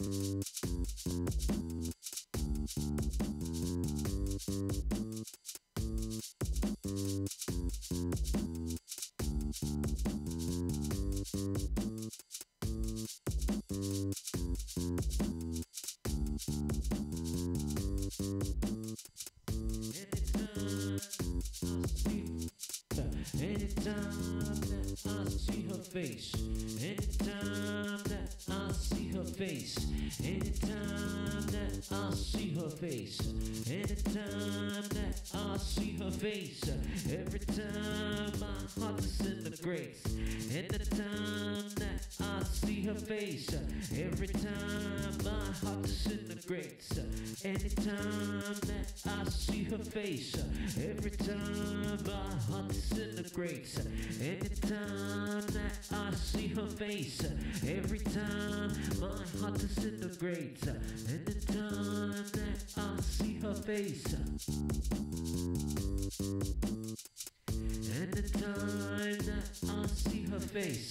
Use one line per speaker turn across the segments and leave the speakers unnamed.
Anytime that I see her face, anytime that I see her face, anytime that I see her face, anytime that I see her face, every time my heart disintegrates. Anytime that I see her face, every time my heart disintegrates. Anytime that I see her face, every time my heart disintegrates. Anytime that I see her face, every time my heart disintegrates. Anytime that I see her face, anytime that I see her face,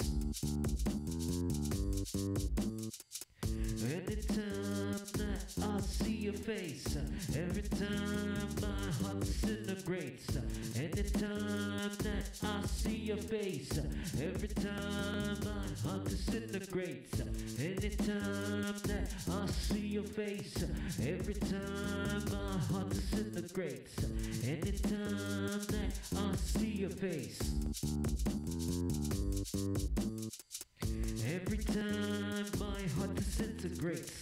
anytime that I see your face, every time my heart disintegrates. Anytime that I see your face, every time my heart disintegrates. Anytime that I see your face, every time my heart disintegrates. Anytime that I see your face, every time my heart disintegrates.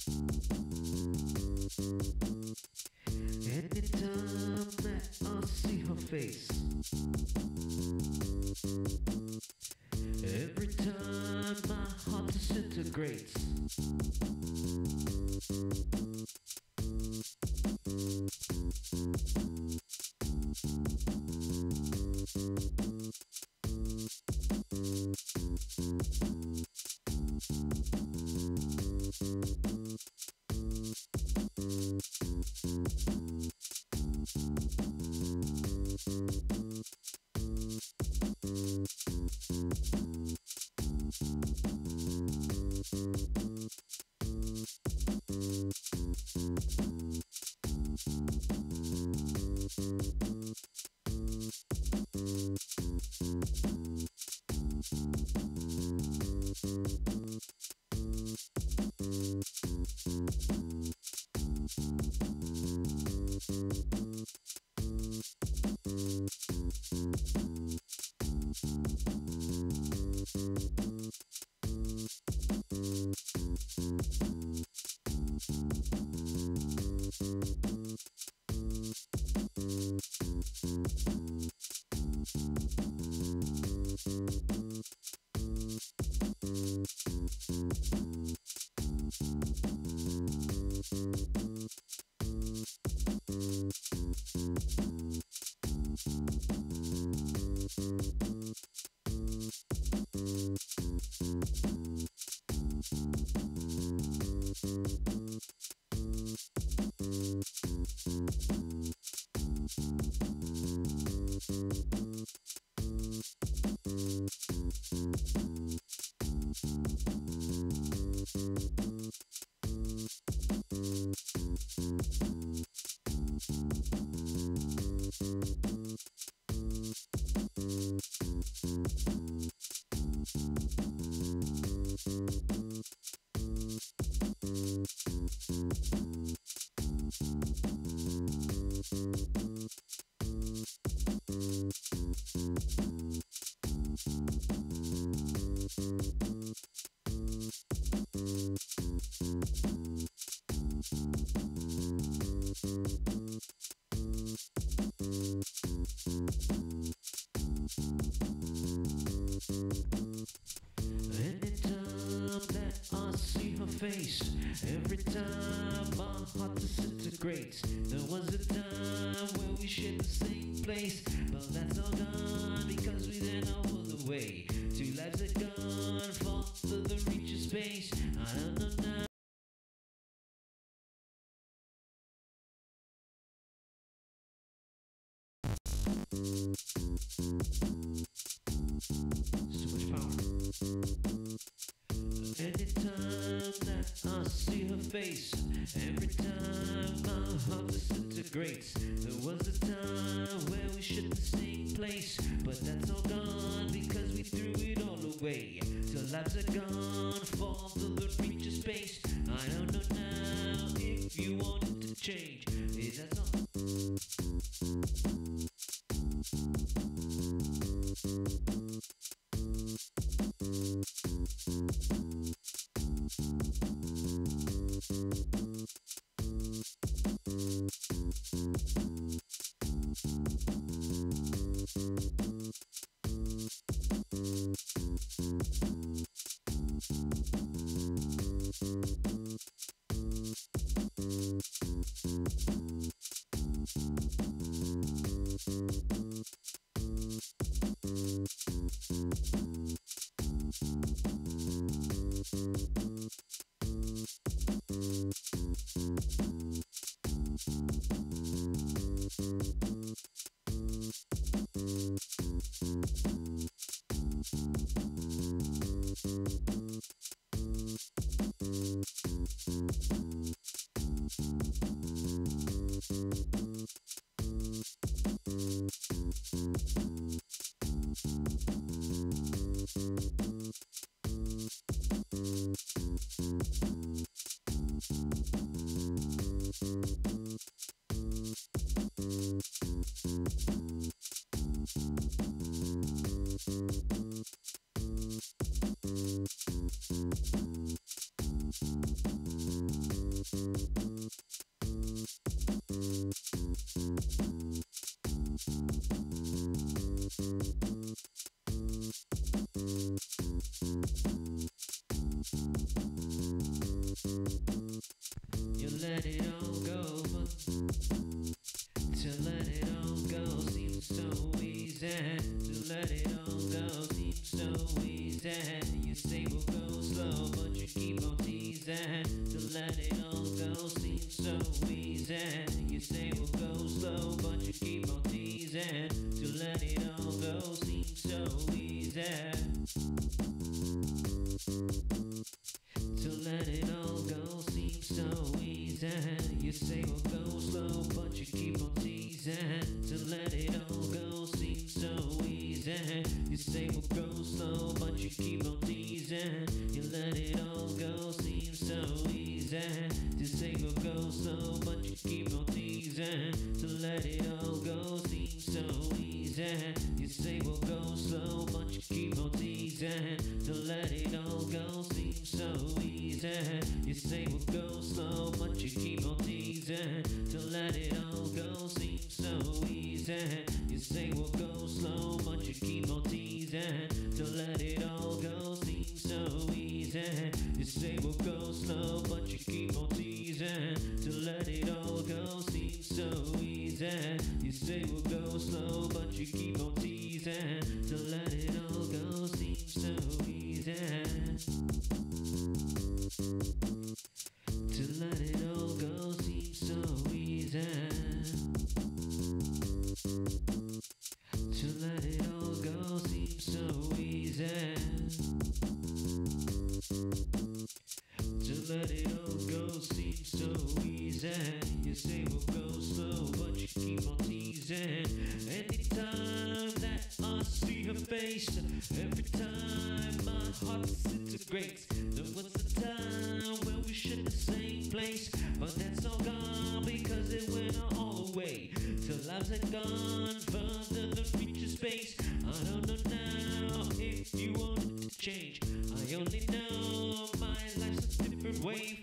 Anytime that I see her face, every time my heart disintegrates. Face. Every time my heart disintegrates. There was a time where we shared the same place, but that's all gone because we didn't know the way. Two lives are gone, fall to the reach of space. I don't know now. So much power. Anytime that I see face. Every time my heart disintegrates. There was a time where we shared the same place, but that's all gone because we threw it all away. Till lives are gone, fall to the reach of space. I don't know now if you want it to change. Is that all? You let it all go, but to let it all go seems so easy. To let it all go seems so easy. You say we'll go slow, but you keep on teasing. To let it all go seems so easy. You say we'll go slow, but you keep on teasing. To let it all go seems so easy. To let it all go seems so easy. You say we'll go slow, but you keep on teasing. To let it all go seems so easy. You say we'll go slow, but you keep on teasing. You let it all go seems so easy. To say we'll go slow, but you keep on teasing. To let it all go seems so easy. You say we'll go slow, but you keep on teasing. To let it all go seems so easy. You say we'll go slow, but you keep on teasing. To let it all go seems so easy. You say we'll go slow, but you keep on teasing. To let it all go seems so easy. You say we'll go slow, but you keep on teasing. To let it all go seems so easy. You say we'll go slow, but you keep on teasing. To let it all go seems so easy. To let it all go seems so easy. To let it all go seems so easy. To let it all go seems so easy. You say we'll go slow, but you keep on teasing. Anytime that I see her face, every time my heart disintegrates. There was a time when we shared the same place, but that's all gone because it went all away. Till lives are gone further than reach of space. I don't know now if you want it to change. I only know my life's a different way.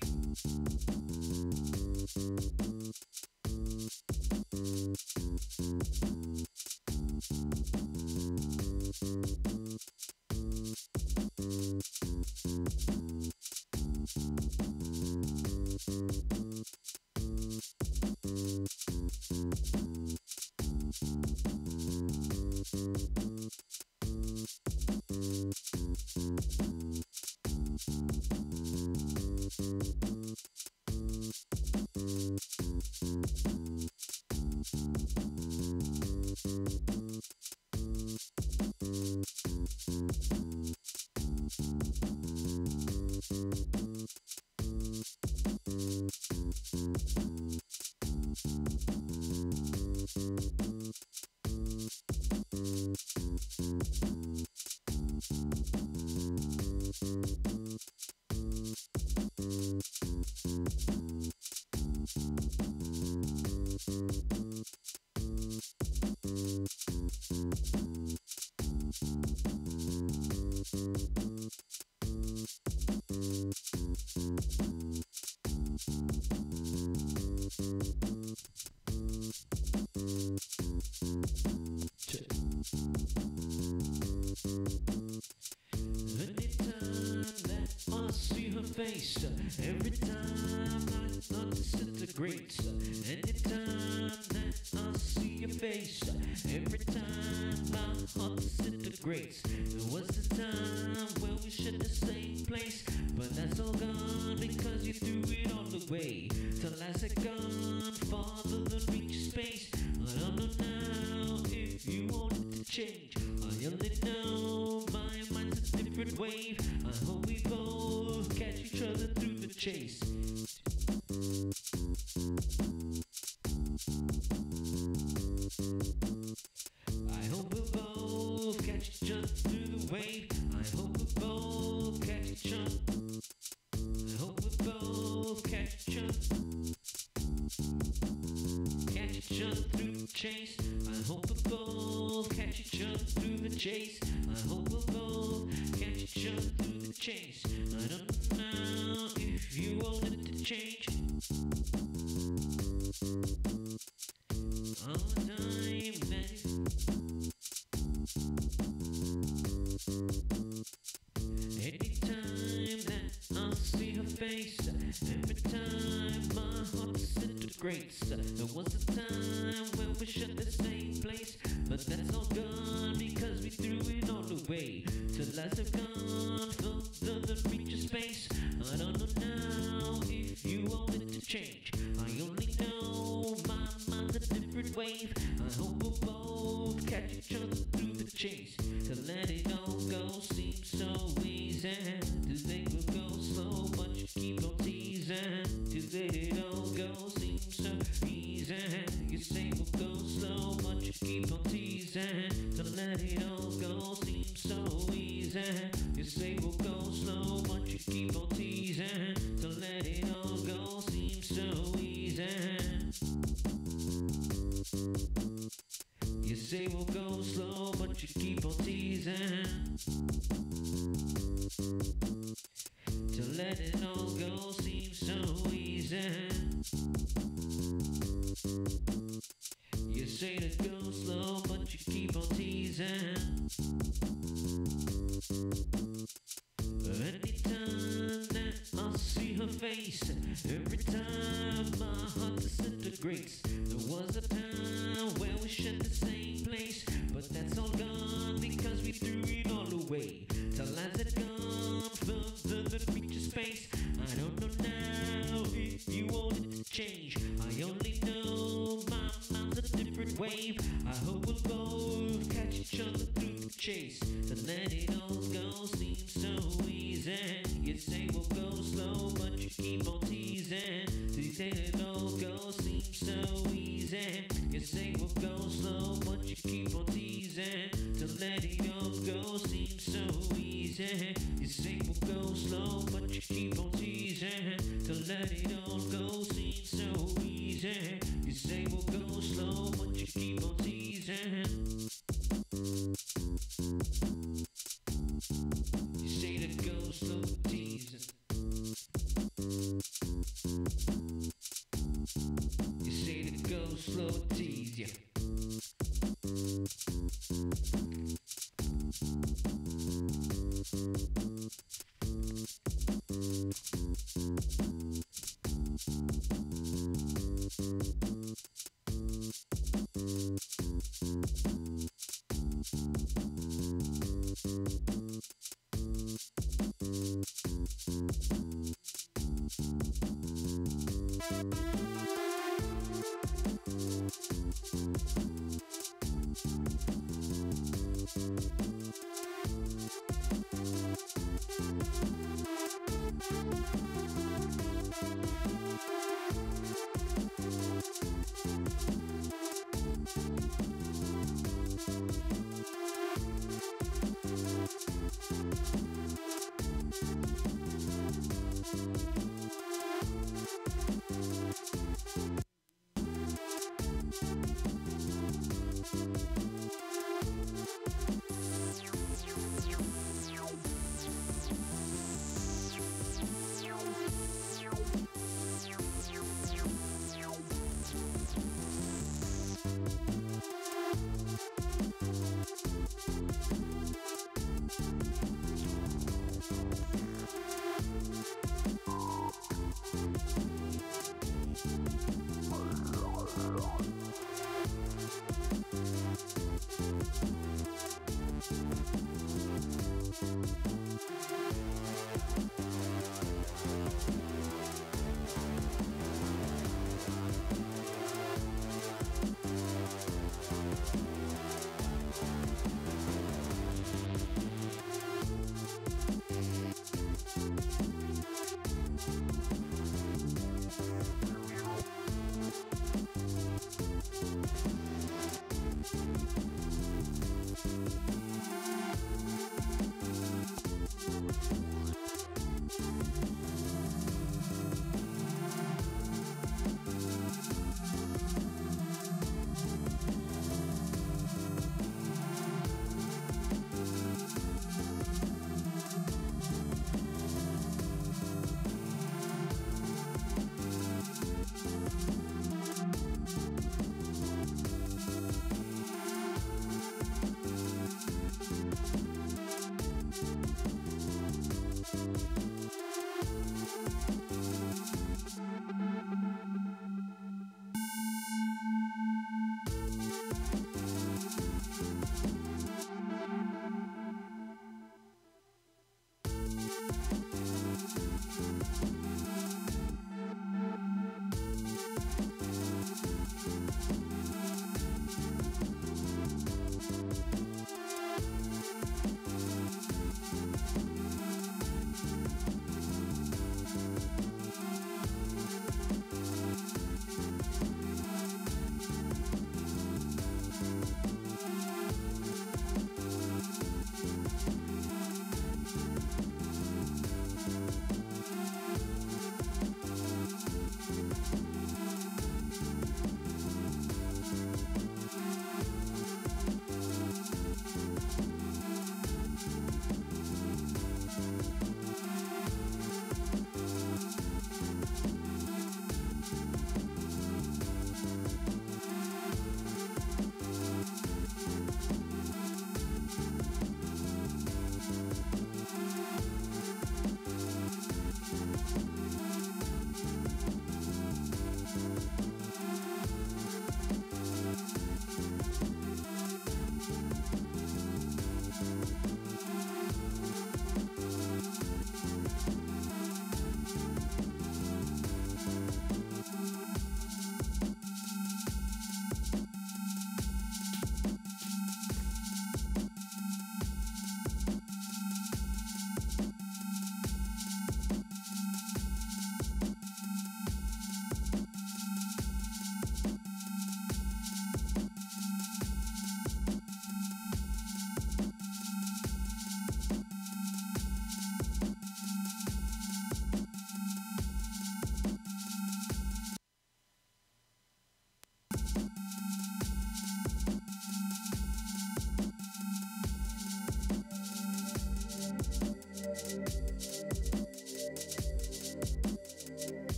Anytime that I see her face, every time I disintegrate. Anytime that I see your face, every time my heart disintegrates. There was a time when we shared the same place, but that's all gone because you threw it all away. Till as it gone farther than reach space. I don't know now if you want it to change. I only know my mind's a different wave. I hope we both catch each other through the chase. I hope we both catch each other through the wave. I hope we both catch each other. I hope we both catch each other. Catch each other through the chase. I hope we both catch each other through the chase. I hope we both catch each other through the chase. I don't know if you want it to change. All the time that anytime that I see her face, every time my heart disintegrates. There was a time when we shared the same place, but that's all gone because we threw it all away. Till as I've gone further than reach a space. I don't know now if you want it to change. I only know my mind's a different wave. I hope we'll both catch each other through the chase. To let it all go seems so easy. To think we'll go slow, but you keep on teasing. To let it all go seems so easy. You say we'll go slow, but you keep on teasing. To let it all go seems so easy. You say we'll go slow, but you keep on teasing. To let it all go seems so easy. You say we'll go slow, but you keep on teasing. To let it all go seems so easy. You say to go slow, but you keep on teasing. Anytime that I see her face, every time my heart disintegrates. There was a time where we shared the same place, but that's all gone because we threw it all away. Till as it gone further than reach a space. I don't know now if you want it to change. I only know my mind's a different wave. I hope we'll both catch each other through the chase. To let it all go seems so easy. You say we'll go slow, but you keep on teasing. To let it all go seems so easy. You say we'll go slow, but you keep on teasing. To let it all go seems so easy. You say we'll go slow, but you keep on teasing. To let it all go seems so easy. You say we'll go slow, but you keep on teasing. You say to go slow, teasing. You say to go slow, tease ya.